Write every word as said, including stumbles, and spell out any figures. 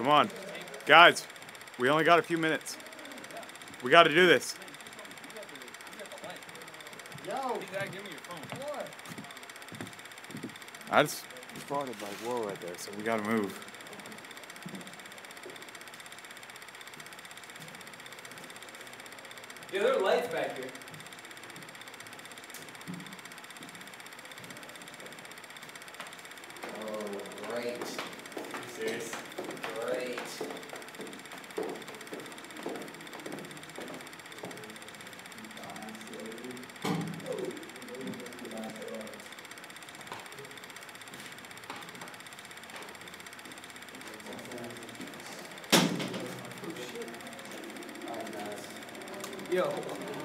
Come on. Guys, we only got a few minutes. We got to do this. Yo! Give me your phone. What? I just farted like whoa right there, so we got to move. Yeah, there are lights back here. Oh, great. Are you serious? Great. Yo.